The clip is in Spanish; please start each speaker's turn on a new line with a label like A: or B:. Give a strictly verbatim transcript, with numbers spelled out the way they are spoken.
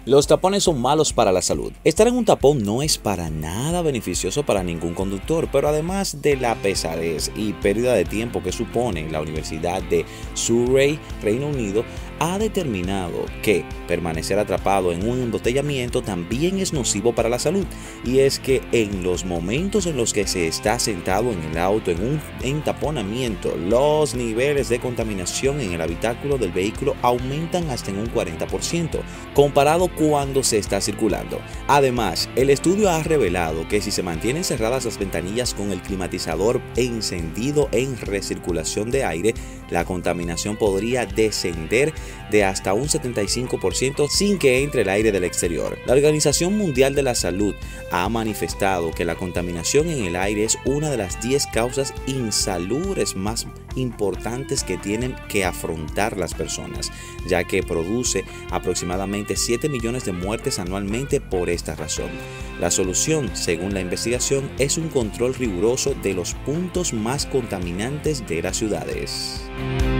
A: Los tapones son malos para la salud. Estar en un tapón no es para nada beneficioso para ningún conductor, pero además de la pesadez y pérdida de tiempo que supone, la Universidad de Surrey, Reino Unido, ha determinado que permanecer atrapado en un embotellamiento también es nocivo para la salud. Y es que en los momentos en los que se está sentado en el auto en un entaponamiento, los niveles de contaminación en el habitáculo del vehículo aumentan hasta en un cuarenta por ciento, comparado cuando se está circulando. Además, el estudio ha revelado que si se mantienen cerradas las ventanillas con el climatizador encendido en recirculación de aire, la contaminación podría descender de hasta un setenta y cinco por ciento sin que entre el aire del exterior. La Organización Mundial de la Salud ha manifestado que la contaminación en el aire es una de las diez causas insalubres más importantes que tienen que afrontar las personas, ya que produce aproximadamente siete millones de muertes anualmente por esta razón. La solución, según la investigación, es un control riguroso de los puntos más contaminantes de las ciudades.